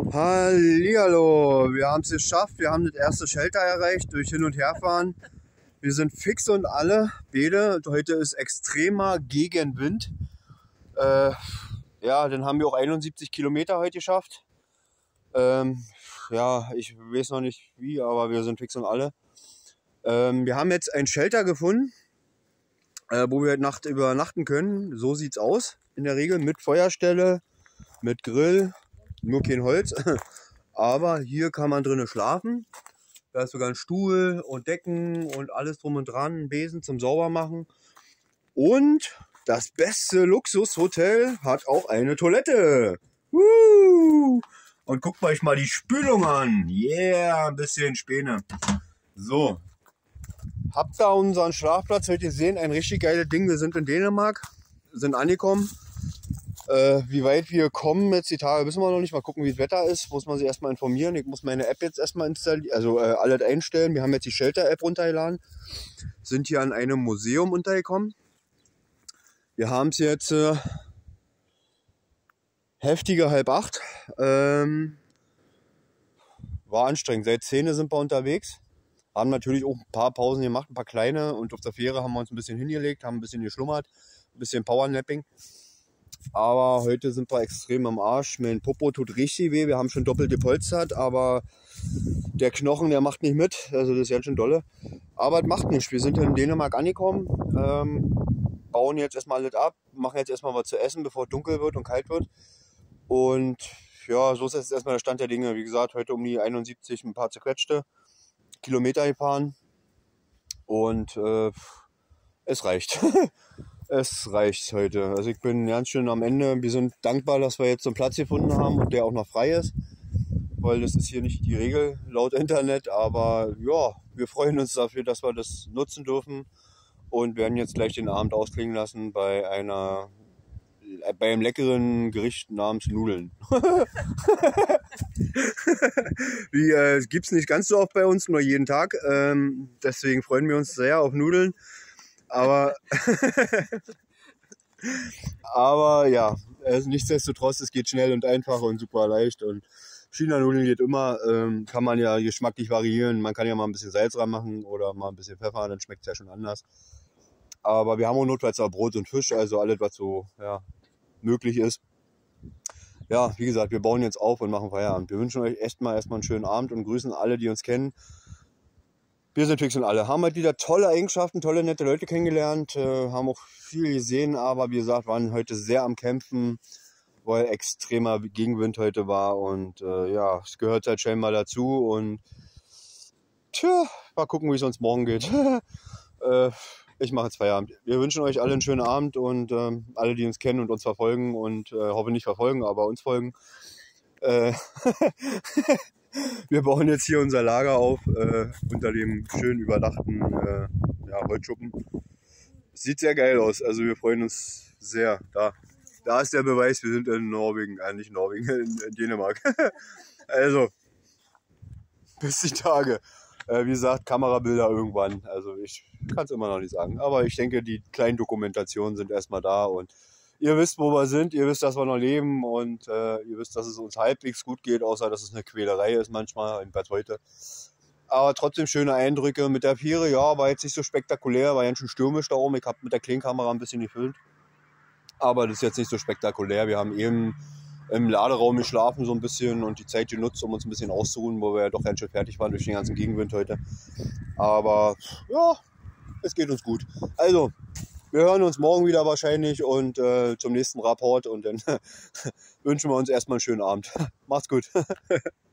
Hallihallo, wir haben es geschafft, wir haben das erste Shelter erreicht durch Hin- und Herfahren. Wir sind fix und alle, beide. Heute ist extremer Gegenwind. Ja, dann haben wir auch 71 Kilometer heute geschafft. Ja, ich weiß noch nicht wie, aber wir sind fix und alle. Wir haben jetzt ein Shelter gefunden, wo wir heute Nacht übernachten können. So sieht es aus in der Regel, mit Feuerstelle, mit Grill. Nur kein Holz, aber hier kann man drinnen schlafen. Da ist sogar ein Stuhl und Decken und alles drum und dran, ein Besen zum Saubermachen. Und das beste Luxushotel hat auch eine Toilette. Und guckt euch mal die Spülung an. Yeah, ein bisschen Späne. So, habt ihr unseren Schlafplatz heute gesehen? Ein richtig geiles Ding. Wir sind in Dänemark, sind angekommen. Wie weit wir kommen jetzt die Tage, wissen wir noch nicht. Mal gucken, wie das Wetter ist. Muss man sich erstmal informieren. Ich muss meine App jetzt erstmal installieren, also alles einstellen. Wir haben jetzt die Shelter-App runtergeladen. Sind hier an einem Museum untergekommen. Wir haben es jetzt heftige 7:30. War anstrengend. Seit 10 sind wir unterwegs. Haben natürlich auch ein paar Pausen gemacht, ein paar kleine. Und auf der Fähre haben wir uns ein bisschen hingelegt, haben ein bisschen geschlummert, ein bisschen Powernapping. Aber heute sind wir extrem am Arsch. Mein Popo tut richtig weh. Wir haben schon doppelt gepolstert, aber der Knochen, der macht nicht mit. Also das ist ganz schön dolle. Aber es macht nichts. Wir sind in Dänemark angekommen, bauen jetzt erstmal alles ab, machen jetzt erstmal was zu essen, bevor es dunkel wird und kalt wird. Und ja, so ist jetzt erstmal der Stand der Dinge. Wie gesagt, heute um die 71, ein paar zerquetschte Kilometer gefahren. Und es reicht. Es reicht heute. Also ich bin ganz schön am Ende. Wir sind dankbar, dass wir jetzt so einen Platz gefunden haben und der auch noch frei ist. Weil das ist hier nicht die Regel laut Internet. Aber ja, wir freuen uns dafür, dass wir das nutzen dürfen. Und werden jetzt gleich den Abend ausklingen lassen bei einem leckeren Gericht namens Nudeln. Gibt es nicht ganz so oft bei uns, nur jeden Tag. Deswegen freuen wir uns sehr auf Nudeln. Aber ja, nichtsdestotrotz, es geht schnell und einfach und super leicht. Und China-Nudeln geht immer, kann man ja geschmacklich variieren. Man kann ja mal ein bisschen Salz dran machen oder mal ein bisschen Pfeffer, dann schmeckt es ja schon anders. Aber wir haben auch notfalls auch Brot und Fisch, also alles, was so möglich ist. Ja, wie gesagt, wir bauen jetzt auf und machen Feierabend. Wir wünschen euch erstmal einen schönen Abend und grüßen alle, die uns kennen. Wir sind fix und alle. Haben halt wieder tolle Eigenschaften, tolle, nette Leute kennengelernt, haben auch viel gesehen, aber wie gesagt, waren heute sehr am Kämpfen, weil extremer Gegenwind heute war und ja, es gehört halt scheinbar dazu und tja, mal gucken, wie es uns morgen geht. Ich mache jetzt Feierabend. Wir wünschen euch alle einen schönen Abend und alle, die uns kennen und uns verfolgen und hoffe nicht verfolgen, aber uns folgen. Wir bauen jetzt hier unser Lager auf, unter dem schön überdachten Holzschuppen. Sieht sehr geil aus, also wir freuen uns sehr. Da ist der Beweis, wir sind in Norwegen, nicht Norwegen, in Dänemark. Also, bis die Tage. Wie gesagt, Kamerabilder irgendwann, also ich kann es immer noch nicht sagen. Aber ich denke, die kleinen Dokumentationen sind erstmal da und ihr wisst, wo wir sind, ihr wisst, dass wir noch leben und ihr wisst, dass es uns halbwegs gut geht, außer dass es eine Quälerei ist manchmal, in Bad heute. Aber trotzdem schöne Eindrücke mit der Fähre, ja, war jetzt nicht so spektakulär, war ganz schön stürmisch da oben. Ich habe mit der Kleinkamera ein bisschen gefilmt, aber das ist jetzt nicht so spektakulär. Wir haben eben im Laderaum geschlafen so ein bisschen und die Zeit genutzt, um uns ein bisschen auszuruhen, wo wir ja doch ganz schön fertig waren durch den ganzen Gegenwind heute. Aber ja, es geht uns gut. Also, wir hören uns morgen wieder wahrscheinlich und zum nächsten Rapport und dann wünschen wir uns erstmal einen schönen Abend. Macht's gut.